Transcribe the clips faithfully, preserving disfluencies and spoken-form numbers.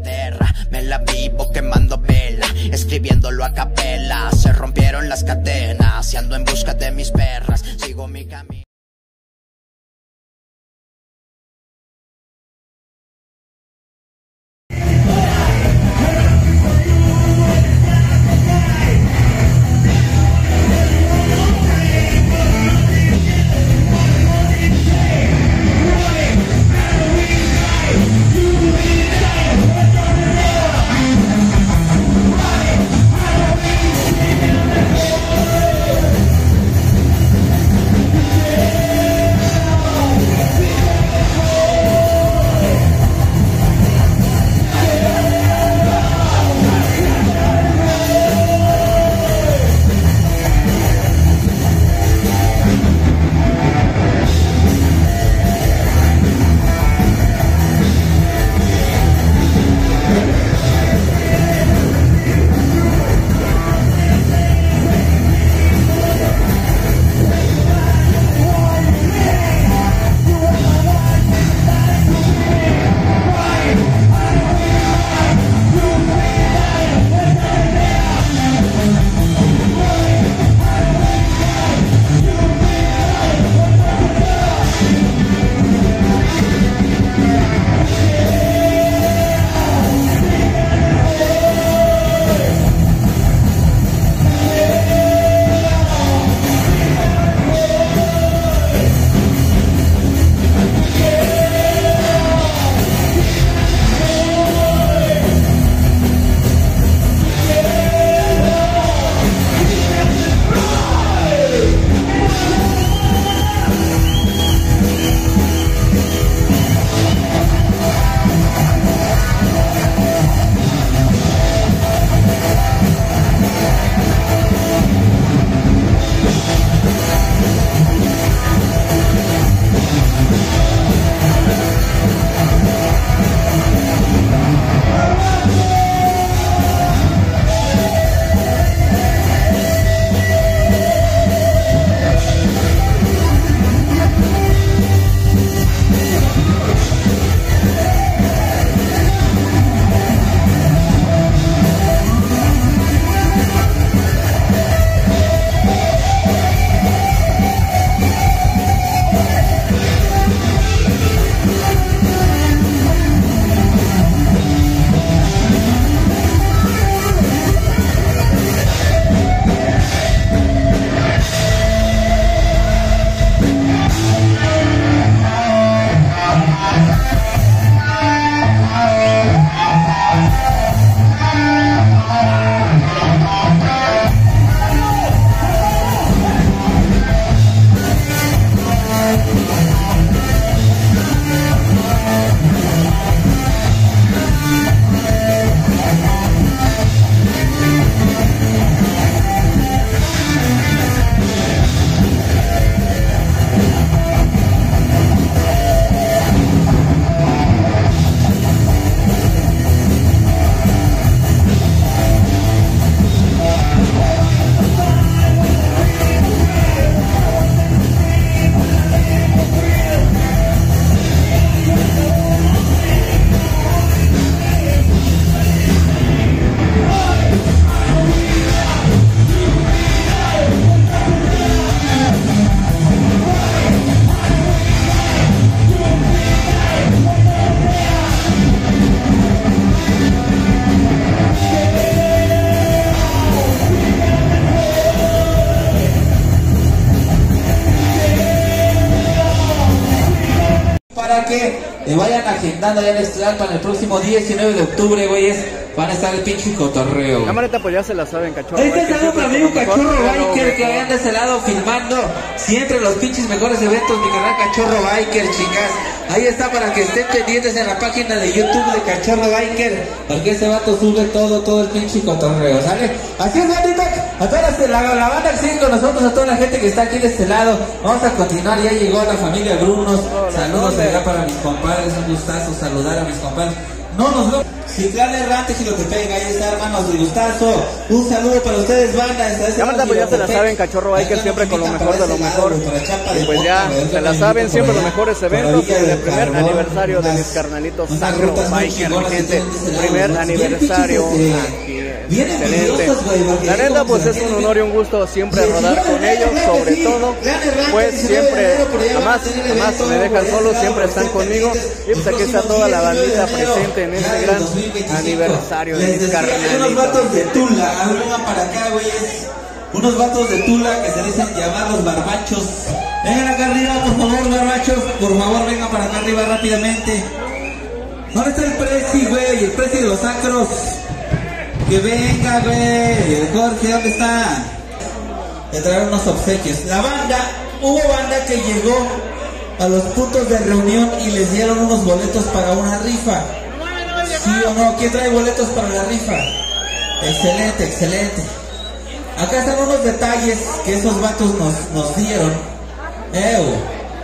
terra. Me la vivo quemando vela, escribiéndolo a capela. Se rompieron las cadenas y ando en busca de mis perras. Sigo mi camino. para que eh, vayan agendando ya el estudiante para el próximo diecinueve de octubre, güeyes. Van a estar el pinche cotorreo. Camareta, pues ya se la saben, cachorro. Ahí está el otro amigo Cachorro Biker que vayan de ese lado filmando siempre los pinches mejores eventos, mi canal Cachorro Biker, chicas. Ahí está para que estén pendientes en la página de YouTube de Cachorro Biker, porque ese vato sube todo, todo el pinche cotorreo, ¿sale? Así es, bandita, a toda la, la, la banda que sigue con nosotros, a toda la gente que está aquí de este lado. Vamos a continuar, ya llegó la familia Brunos. Saludos allá para mis compadres, un gustazo saludar a mis compadres. No nos vemos. Ciclán Errante, Gilotepec, ahí está, hermanos, de gustazo. Un saludo para ustedes, banda. Ya, banda, pues ya se la saben, Cachorro Biker siempre con lo mejor de lo mejor. Y pues ya se la saben, siempre los mejores eventos. Y el primer aniversario de mis carnalitos Sacro Biker, mi gente. Primer aniversario aquí. Excelente. La neta, pues es un honor y un gusto siempre rodar con ellos, sobre todo, pues siempre, jamás, jamás me dejan solo, siempre están conmigo. Y pues aquí está toda la bandita presente en este gran aniversario de mis carnalitos. Unos vatos de Tula, vengan para acá, güeyes. Unos vatos de Tula que se dicen llamar los barbachos. Vengan acá arriba, por favor, barbachos. Por favor, vengan para acá arriba rápidamente. ¿Dónde está el Prezi, güey? El Prezi de los Sacros. Que venga, güey. El Jorge, ¿dónde está? Le trajeron unos obsequios. La banda, hubo banda que llegó a los puntos de reunión y les dieron unos boletos para una rifa. ¿Sí o no? ¿Quién trae boletos para la rifa? Excelente, excelente. Acá están unos detalles que esos vatos nos, nos dieron. Ew.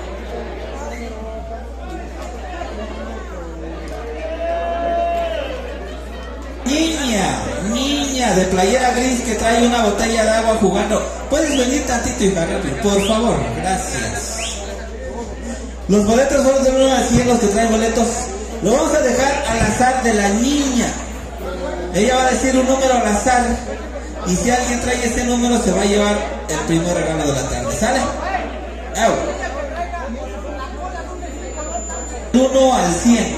Niña, niña de playera gris que trae una botella de agua jugando. ¿Puedes venir tantito y pagarme? Por favor, gracias. Los boletos son de uno a cien, los que traen boletos. Lo vamos a dejar al azar de la niña. Ella va a decir un número al azar. Y si alguien trae ese número se va a llevar el primer regalo de la tarde. ¿Sale? ¡Au! uno al cien.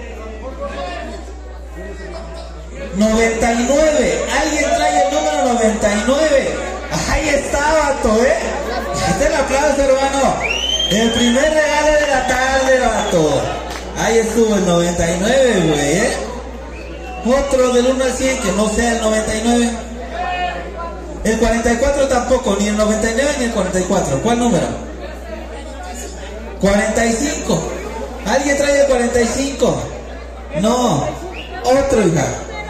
noventa y nueve. Alguien trae el número noventa y nueve. Ahí está, vato, ¿eh? Este es el aplauso, hermano. El primer regalo de la tarde, vato. Ahí estuvo el noventa y nueve, güey, ¿eh? Otro del uno al cien que no sea el noventa y nueve. El cuarenta y cuatro tampoco, ni el noventa y nueve ni el cuarenta y cuatro. ¿Cuál número? cuarenta y cinco. ¿Alguien trae el cuarenta y cinco? No. Otro, hija.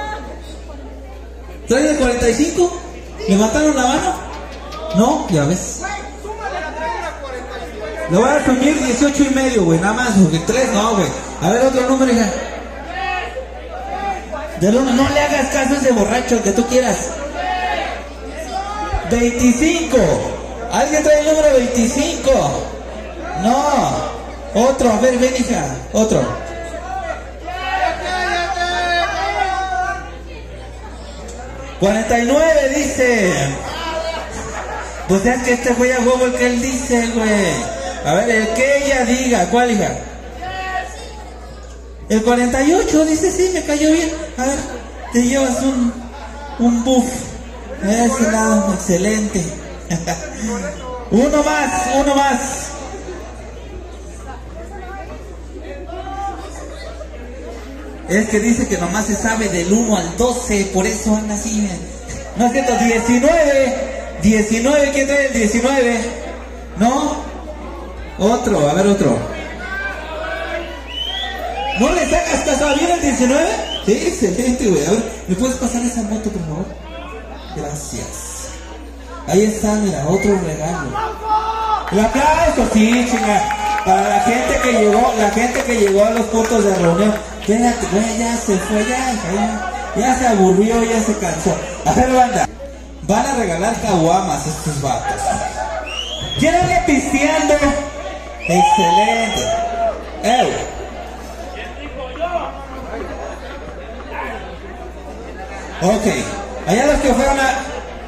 ¿Trae el cuarenta y cinco? ¿Levantaron la mano? No, ya ves. Le voy a asumir dieciocho y medio, güey, nada más, porque tres no, güey. A ver, otro número, hija. Del uno, no le hagas caso a ese borracho, el que tú quieras. veinticinco. ¿Alguien trae el número veinticinco? No. Otro, a ver, ven, hija. Otro. cuarenta y nueve dice. Pues es que este güey a huevo el que él dice, güey. A ver, el que ella diga. ¿Cuál, hija? El cuarenta y ocho dice, sí, me cayó bien. A ver, te llevas un, un buff. De ese lado, excelente. Uno más, uno más. Es que dice que nomás se sabe del uno al doce, por eso anda así. No es cierto, diecinueve. diecinueve, ¿quién trae el diecinueve? ¿No? Otro, a ver otro. ¿No le sacas caso? ¿Viene el diecinueve? Sí, excelente, güey. A ver, ¿me puedes pasar esa moto, por favor? Gracias. Ahí está, mira, otro regalo. El aplauso, sí, chinga. Para la gente que llegó, la gente que llegó a los puntos de reunión. Quédate, güey, ya se fue, ya, ya, ya se aburrió, ya se cansó. A ver, banda, van a regalar caguamas estos vatos. Llévenle pisteando. Excelente. ¡Ew! Ok, allá los que fueron a...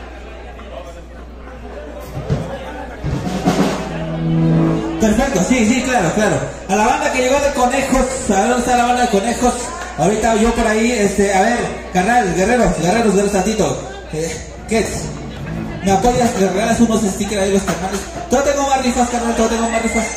Perfecto, sí, sí, claro, claro. A la banda que llegó de Conejos, a ver dónde está la banda de Conejos. Ahorita yo por ahí, este, a ver, carnal, guerreros, guerreros de los tantito. Eh, ¿Qué es? ¿Me apoyas? ¿Le regalas unos stickers ahí los carnales? Todo tengo más rifas, carnal, todo tengo más rifas.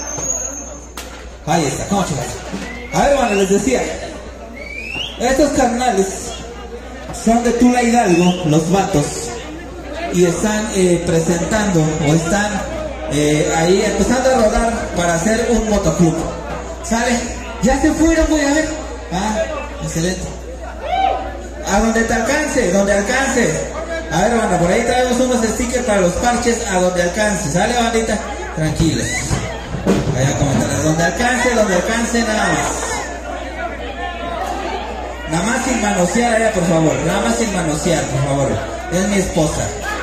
Ahí está, ¿cómo chicas? A ver, bueno, les decía. Estos carnales son de Tula Hidalgo, los vatos. Y están eh, presentando, o están eh, ahí empezando a rodar para hacer un motoclub. ¿Sale? Ya se fueron, voy a ver. Ah, excelente. A donde te alcance, donde alcance. A ver, banda, por ahí traemos unos stickers para los parches a donde alcance. ¿Sale, bandita? Tranquilos. Vaya a comentar. A donde alcance, donde alcance nada más. Nada más sin manosear allá, por favor. Nada más sin manosear, por favor. Es mi esposa.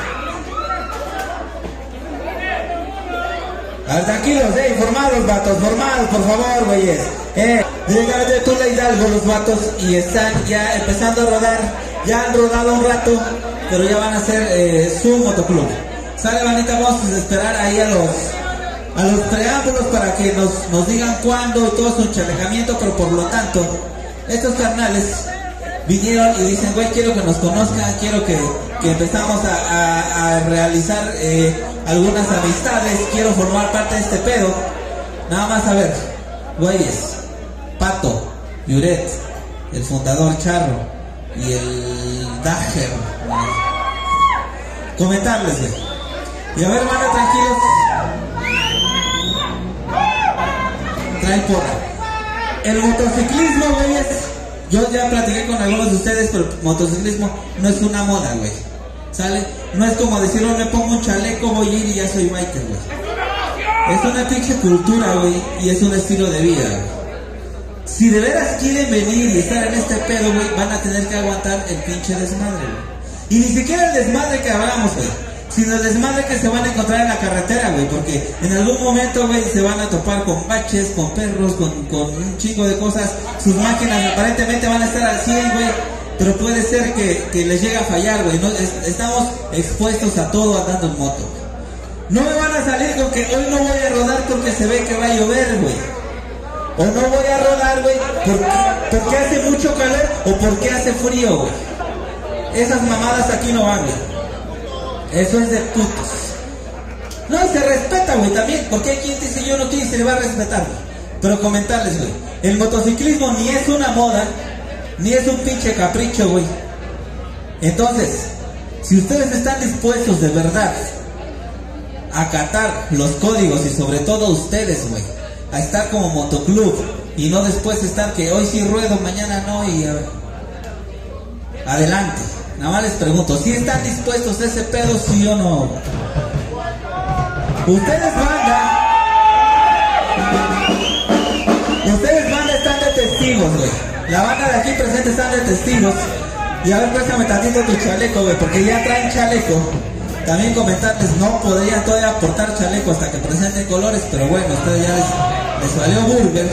A ver, tranquilos, eh, formados, vatos, formados, por favor, güeyes. Eh, directamente de Tula Hidalgo, los vatos, y están ya empezando a rodar. Ya han rodado un rato, pero ya van a hacer eh, su motoclub. Sale, manita, vamos a esperar ahí a los a los preámbulos para que nos, nos digan cuándo y todo su chalecamiento, pero por lo tanto, estos carnales vinieron y dicen, güey, quiero que nos conozcan, quiero que, que empezamos a, a, a realizar eh, algunas amistades, quiero formar parte de este pedo. Nada más a ver, güeyes, Pato, Yuret, el fundador Charro y el Dager, comentarles, güey. Y a ver, hermano, tranquilos. Trae porra. El motociclismo, güeyes, yo ya platiqué con algunos de ustedes, pero el motociclismo no es una moda, güey. ¿Sale? No es como decir, oh, me pongo un chaleco, voy a ir y ya soy biker, güey. Es una pinche cultura, güey, y es un estilo de vida, güey. Si de veras quieren venir y estar en este pedo, güey, van a tener que aguantar el pinche desmadre, güey. Y ni siquiera el desmadre que hablamos, güey, sino el desmadre que se van a encontrar en la carretera, güey, porque en algún momento, güey, se van a topar con baches, con perros, con, con un chingo de cosas. Sus máquinas aparentemente van a estar al cien, güey, pero puede ser que, que les llegue a fallar, güey. No, es, estamos expuestos a todo andando en moto. No me van a salir con que hoy no voy a rodar porque se ve que va a llover, güey. O no voy a rodar, güey, porque, porque hace mucho calor o porque hace frío, güey. Esas mamadas aquí no van, güey. Eso es de putos. No, y se respeta, güey, también, porque hay quien dice yo no quiero y se le va a respetar, güey. Pero comentarles, güey, el motociclismo ni es una moda, ni es un pinche capricho, güey. Entonces, si ustedes están dispuestos de verdad a acatar los códigos y sobre todo ustedes, güey, a estar como motoclub y no después estar que hoy sí ruedo, mañana no y a ver, adelante. Nada más les pregunto, ¿si están dispuestos a ese pedo, sí o no? Ustedes banda, ustedes banda están de testigos, güey. La banda de aquí presente están de testigos. Y a ver, préstame tantito tu chaleco, güey, porque ya traen chaleco. También comentarles, no podrían todavía aportar chaleco hasta que presenten colores, pero bueno, a ustedes ya les, les valió burger.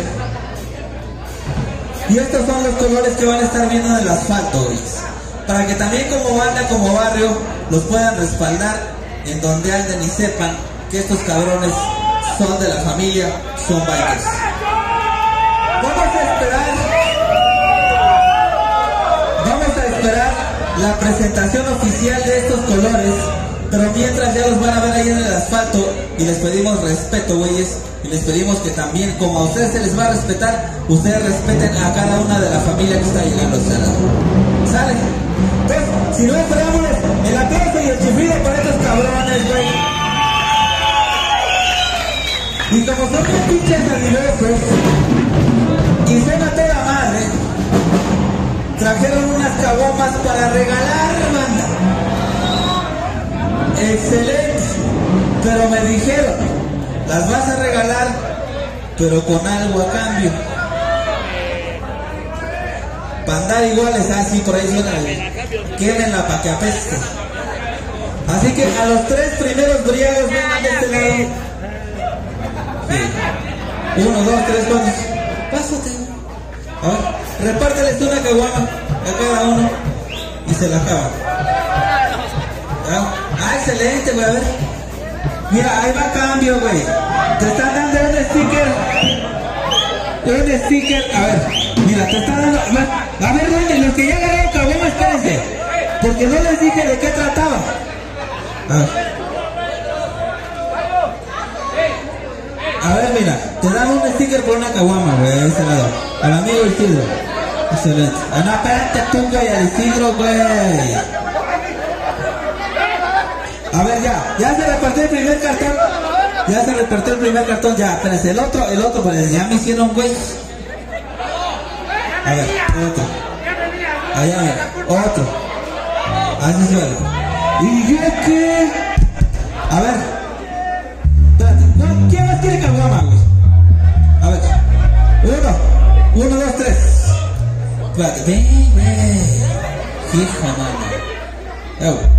Y estos son los colores que van a estar viendo en el asfalto, güey, para que también como banda, como barrio, los puedan respaldar en donde anden y sepan que estos cabrones son de la familia, son bikers. Vamos a esperar, vamos a esperar la presentación oficial de estos colores, pero mientras ya los van a ver ahí en el asfalto y les pedimos respeto, güeyes, y les pedimos que también, como a ustedes se les va a respetar, ustedes respeten a cada una de la familia que está llegando a este lado. ¿Sale? Entonces, si no esperamos el aplauso y el chiflido para estos cabrones, güey. Y como son bien pinches animosos y son a toda madre, trajeron unas cabomas para regalar, banda. Excelente. Pero me dijeron, las vas a regalar, pero con algo a cambio. Para andar iguales, así por ahí suena, quédenla para que apeste. Así que a los tres primeros briagos vengan de este lado. Sí. Uno, dos, tres, cuatro. Pásate. A ver, repárteles una caguama a cada uno y se la acaban. ¿Ah? Ah, excelente, güey, a ver. Mira, ahí va a cambio, güey. Te están dando un sticker. Un sticker, a ver. Mira, te están dando. A ver, güey, los que ya agarraron caguama, espérense. Porque no les dije de qué trataba. A ver. A ver, mira, te dan un sticker por una caguama, güey, a ese lado. Al amigo Isidro. Excelente. Ah, no, espérate tú, güey, al Isidro, güey. A ver, ya, ya se repartió el primer cartón. Ya se repartió el primer cartón, ya, espérense, el otro, el otro, pues ya me hicieron, güey. A ver, otro. Allá, mira, otro. Así suena. ¿Y yo qué? A ver. Espérate, no, ¿quién más quiere caguama, güey? A ver. Uno, uno, dos, tres. Espérate, ven, ven. Hijo, mano. Oh.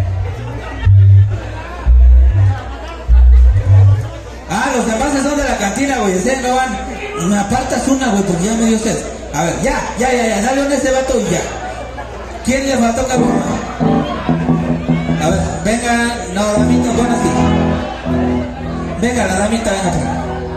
Ah, los envases son de la cantina, güey. ¿Sí? No van. Me apartas una, güey, porque ya me dio sed. A ver, ya, ya, ya, ya. Dale a ese vato y ya. ¿Quién le faltó, cabrón? A ver, venga. No, damita, bueno, sí. Venga, la damita, venga acá.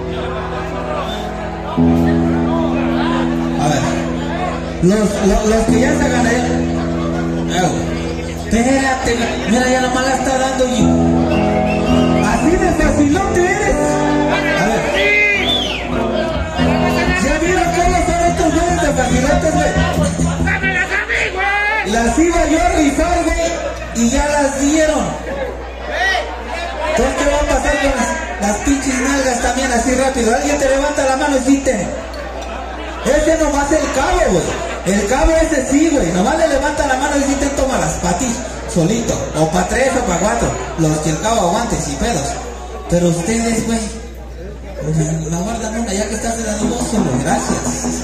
A ver. Los, los, los que ya se ganaron. Espérate, mira, ya nomás la está dando y... Así de facilote eres. A ver. ¿Ya vieron cómo son estos güeyes de facilotes, güey? Las iba yo a rifar, güey, y ya las dieron. Entonces, ¿qué va a pasar con las, las pinches nalgas también así rápido? Alguien te levanta la mano y quite. Ese nomás el cabo, güey. El cabo ese sí, güey. Nomás le levanta la mano y quite, toma las patis solito. O para tres o para cuatro. Los que el cabo aguante, sin pedos. Pero ustedes, güey, me guardan una ya que estás de dudoso, güey. Gracias.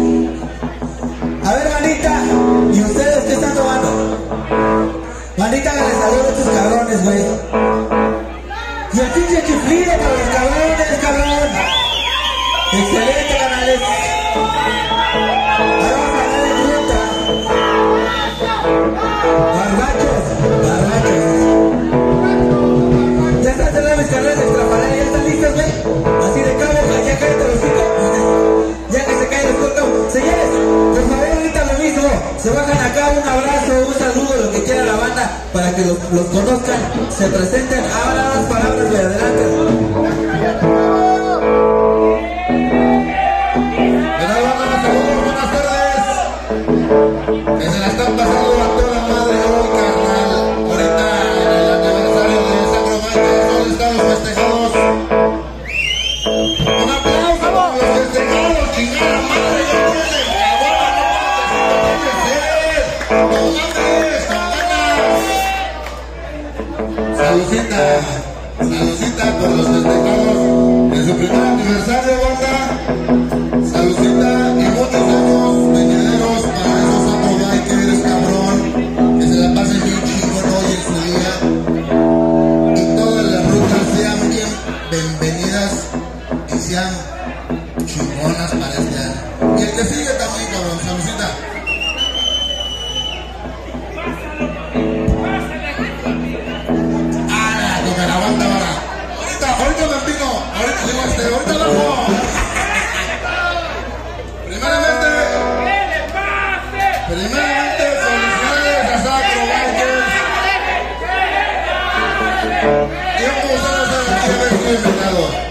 A ver, manita. ¿Y ustedes qué están tomando? Manita, háganle saludos a estos cabrones, güey. Y el pinche chiflido para los cabrones, cabrón. Excelente, canales. Ahora vamos a darle fruta. Barbachos, barbachos. Ya están cerrados mis canales extraparales, ya están listos, güey. Así de cabo, ya cállate los hijos. Ya que se caen los cortos. Señores, por favor, ahorita lo mismo. Se bajan acá, un abrazo, un saludo, lo que quiera la banda, para que los, los conozcan, se presenten. Ahora las palabras de adelante. Que se la están pasando a toda madre hoy, carnal. Ahorita en el aniversario de Sacro Michael, ¿dónde están los festejados? Un aplauso para los festejados, chingada madre. Ya tienen cabrón, no mames, con ganas. Saludcita, saludcita por los festejados en su primer aniversario, banda. Saludcita y muchos años venideros para esos Sacro Bikers, cabrón. Que se la pasen bien chingón hoy en su día. Y todas las rutas sean bien bienvenidas y sean chingonas para este año. Y el que sigue también, cabrón. Saludcita. Ah, que me la aguanta ahora. Ahorita, ahorita me empino. Ahorita digo este, ahorita abajo. Primeramente, primeramente, felicidades a Sacro Bikers. Tiempo ustedes saben que me estoy invitado.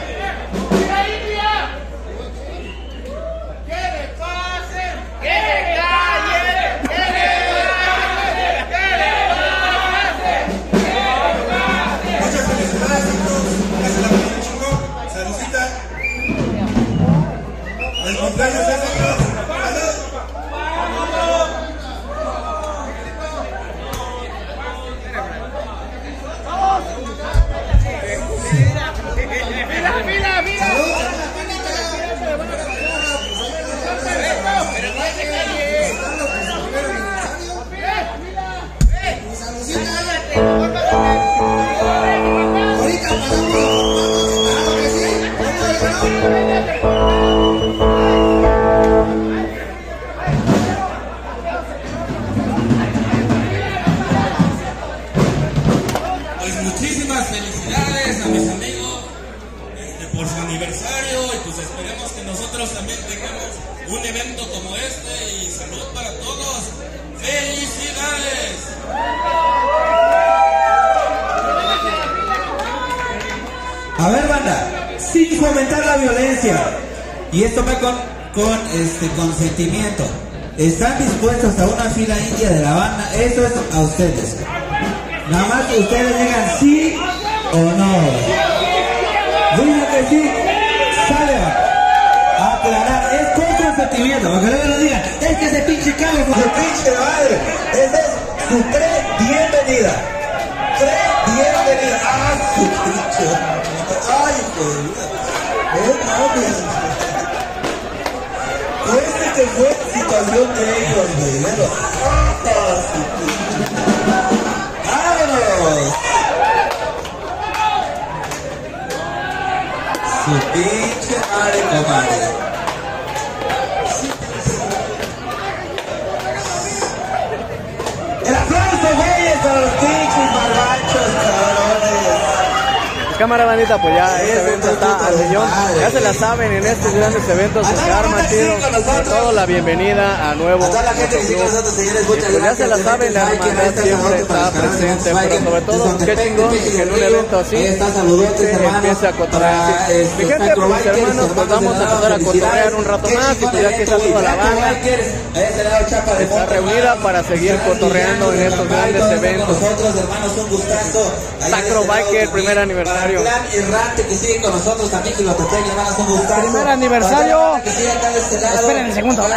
Muchas felicidades a todos. Que se la pasen chingón. Saludcita. El cumpleaños es de Dios. Ahorita pasamos claro que sí. Pues muchísimas felicidades a mis amigos este, por su aniversario y pues esperemos que nosotros también tengamos un evento como este y salud para todos. ¡Felicidades! A ver, banda, sin fomentar la violencia. Y esto va con, con este consentimiento. ¿Están dispuestos a una fila india de la banda? Eso es a ustedes. Nada más que ustedes digan sí o no. Digan que sí, sale. Aclarar, es con consentimiento. Para que luego no digan, es que ese pinche cabo con su pinche madre. Esa es su pre-bienvenida. Pre-bienvenida. Ah, su pinche. Ay, joder. No mames. Este que fue, si actuación de ellos, güey. De los ojos. ¡Vámonos! Su pinche madre, comadre. El aplauso, güeyes, para los pinches barbachos, cabrones. Cámara bandita, pues ya este evento está al millón. Ya se la saben, en estos grandes eventos se arma chido. Sobre todo la bienvenida a nuevo. Pues ya se la saben, la hermandad siempre está presente, pero sobre todo, qué chingón que en un evento así se empiece a cotorrear. Mi gente, pues mis hermanos, pues vamos a empezar a cotorrear un rato más. Y pues ya que está toda la banda está reunida para seguir cotorreando en estos grandes eventos. Sacro Biker, primer aniversario. Gran errante que sigue con nosotros también, que los Teteños, hermanos, un gustazo. Primer aniversario. Esperen el segundo.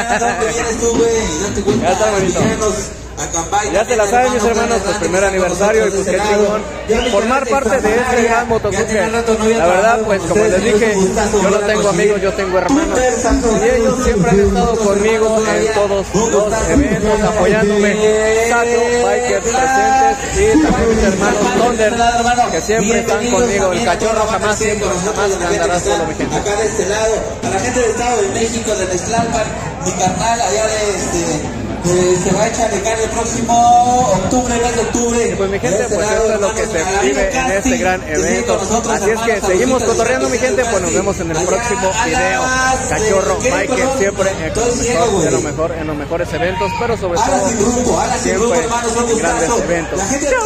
Ya está bonito. Ya se la saben, mis hermanos, pues primer aniversario y pues qué chingón formar parte de este gran motoclub. La verdad, pues como les dije, yo no tengo amigos, yo tengo hermanos y ellos siempre han estado conmigo en todos los eventos, apoyándome. Sacro Biker presentes y también mis hermanos Thunder, que siempre están conmigo. El cachorro jamás, siempre, jamás andará solo, mi gente. Acá de este lado, a la gente del Estado de México, de Tlalpan, mi carnal allá de este... Eh, se va a echar de cara el próximo octubre, mes de octubre. Pues mi gente, pues esto es lo que se vive en este gran evento. Así es que seguimos cotorreando, mi gente, pues nos vemos en el próximo video. Cachorro Biker siempre mejor, de lo mejor, en los mejores eventos, pero sobre todo siempre en grandes eventos.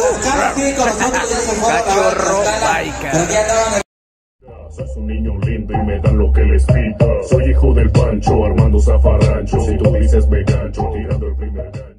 Cachorro Biker. Soy un niño lindo y me dan lo que les pido. Soy hijo del Pancho, Armando Zafarrancho. Si tú dices me gancho, tirando el primer gancho.